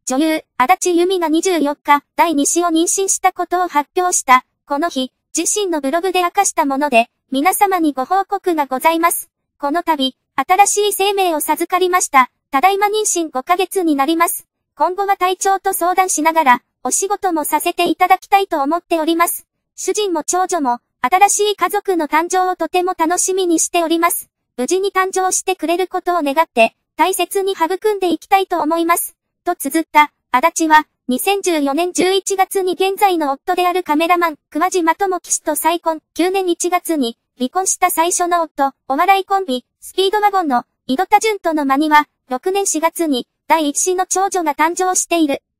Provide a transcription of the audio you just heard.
女優、足立由美が24日、第2子を妊娠したことを発表した。この日、自身のブログで明かしたもので、皆様にご報告がございます。この度、新しい生命を授かりました。ただいま妊娠5ヶ月になります。今後は体調と相談しながら、お仕事もさせていただきたいと思っております。主人も長女も、新しい家族の誕生をとても楽しみにしております。無事に誕生してくれることを願って、大切に育んでいきたいと思います。と綴った、足立は、2014年11月に現在の夫であるカメラマン、桑島智樹氏と再婚、9年1月に、離婚した最初の夫、お笑いコンビ、スピードワゴンの、井戸田潤との間には、6年4月に、第一子の長女が誕生している。